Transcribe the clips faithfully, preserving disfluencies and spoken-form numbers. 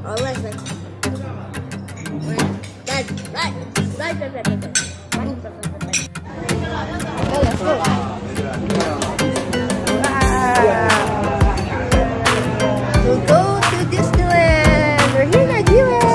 Oh, right, right. Right, right, right, right, right, right, right. Oh, let's go. We'll go to Disneyland. We're here at U S.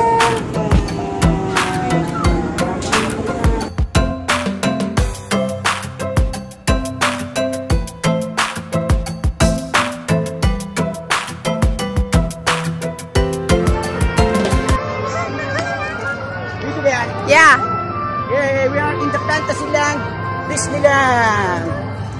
Yeah. Yeah, we are in the Fantasyland, Disneyland.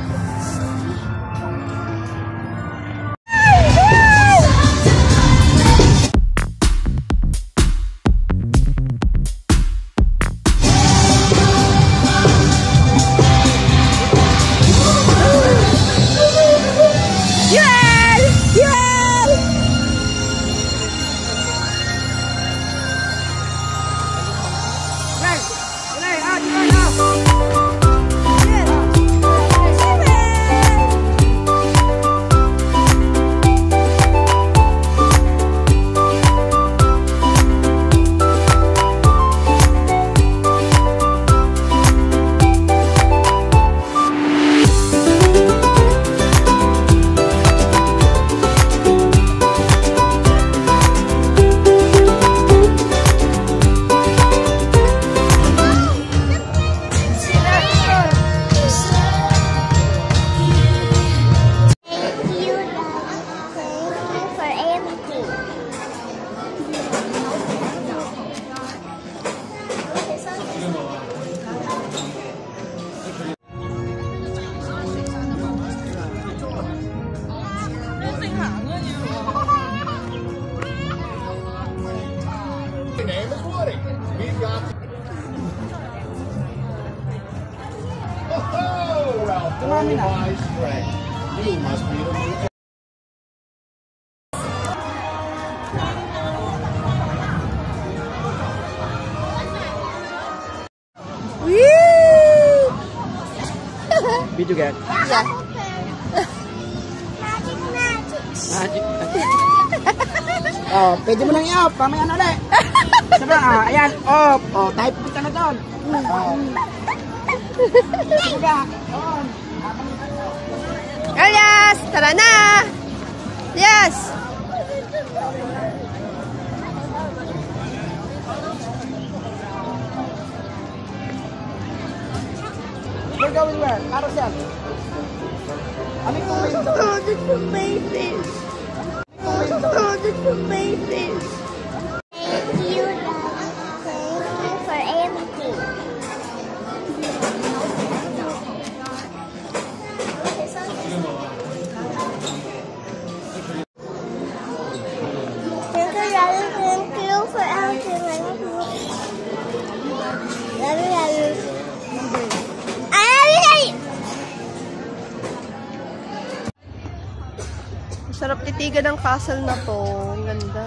You must be the new. Video game? Yeah. Magic, magic. Oh, pwede mo lang i-off. Pamaya na ulit. Sabi, ah, ayan, off. Oh, type ka na doon. Oh. Sabi, on. Oh, yes! Tara na! Yes! We're going where? Carousel. Ano yung window? Oh, that's amazing! Oh, that's amazing! Thank you, thank you for everything. Sarap titigan ng castle na to. Ang ganda.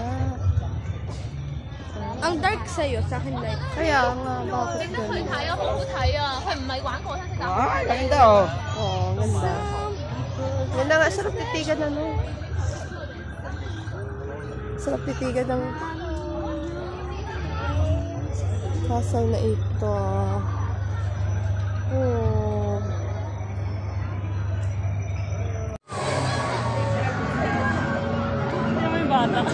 Ang dark sa'yo, sa akin light. Kaya nga, bakit gano'n? Ay, ganda oh. Oo, ganda. Ganda nga, sarap titigan na no. Sarap titigan ng castle na ito. Oh. Bata.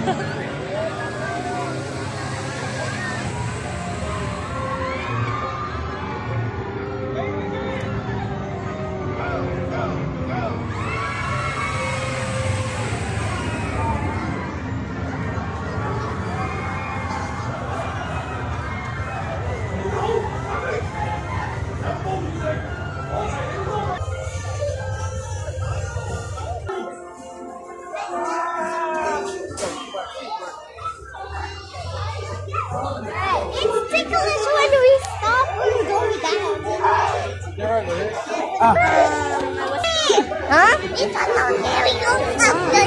Ah. Huh? It's not very good.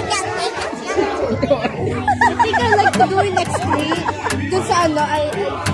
I think I like to do it next week. Dun sa ano, I...